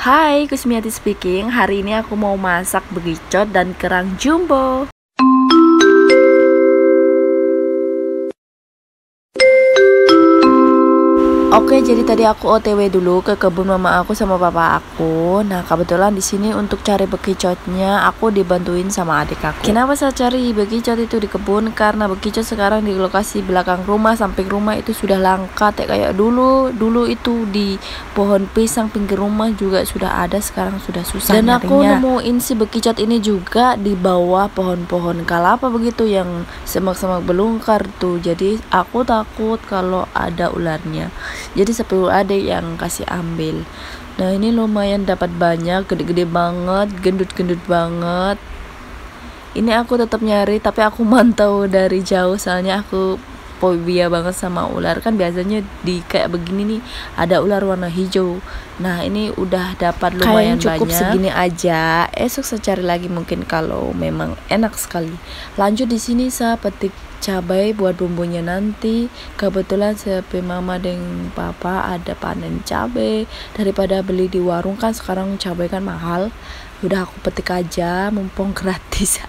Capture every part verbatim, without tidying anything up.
Hai, Kusmiati speaking. Hari ini aku mau masak bekicot dan kerang jumbo. Oke, jadi tadi aku O T W dulu ke kebun mama aku sama papa aku. Nah, kebetulan di sini untuk cari bekicotnya aku dibantuin sama adik aku. Kenapa saya cari bekicot itu di kebun? Karena bekicot sekarang di lokasi belakang rumah, samping rumah itu sudah langka kayak dulu. Dulu itu di pohon pisang pinggir rumah juga sudah ada, sekarang sudah susah. Dan aku nemuin si bekicot ini juga di bawah pohon-pohon kelapa begitu yang semak-semak belungkar tuh. Jadi aku takut kalau ada ularnya. Jadi sepuluh adik yang kasih ambil. Nah, ini lumayan dapat banyak, gede-gede banget, gendut-gendut banget. Ini aku tetap nyari, tapi aku mantau dari jauh soalnya aku fobia banget sama ular. Kan biasanya di kayak begini nih ada ular warna hijau. Nah, ini udah dapat lumayan cukup banyak. Segini aja. Esok saya cari lagi mungkin kalau memang enak sekali. Lanjut di sini saya petik cabai buat bumbunya nanti. Kebetulan sepi mama dan papa ada panen cabai, daripada beli di warung kan sekarang cabai kan mahal. Udah aku petik aja mumpung gratis.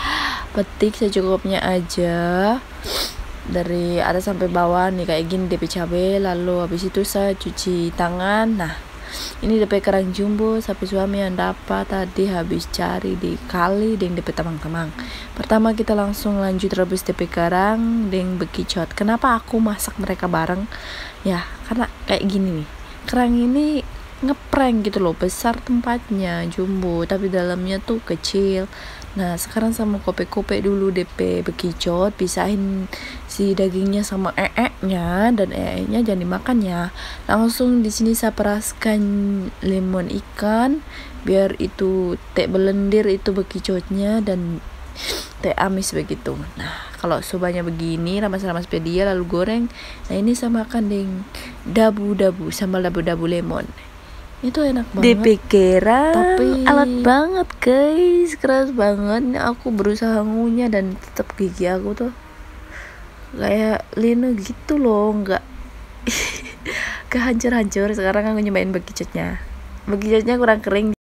Petik secukupnya aja dari atas sampai bawah nih kayak gini D P cabai. Lalu habis itu saya cuci tangan. Nah, ini D P kerang jumbo sapi suami yang dapat tadi habis cari di kali deng D P tamang-tamang. Pertama kita langsung lanjut rebus D P kerang deng bekicot. Kenapa aku masak mereka bareng? Ya, karena kayak gini nih. Kerang ini ngeprank gitu loh, besar tempatnya jumbo tapi dalamnya tuh kecil. Nah, sekarang sama kopek-kopek dulu D P bekicot, pisahin si dagingnya sama ee-nya, dan ee-nya jangan dimakan ya. Langsung di sini saya peraskan lemon ikan biar itu teh belendir itu bekicotnya dan teh amis begitu. Nah, kalau sobanya begini ramas-ramas pedia lalu goreng. Nah, ini saya makan deng dabu-dabu, sambal dabu-dabu lemon. Itu enak banget. Dipikira tapi alat banget guys, keras banget. Aku berusaha ngunyah dan tetap gigi aku tuh kayak lino gitu loh, nggak kehancur-hancur. Sekarang aku nyobain bekicotnya bekicotnya kurang kering.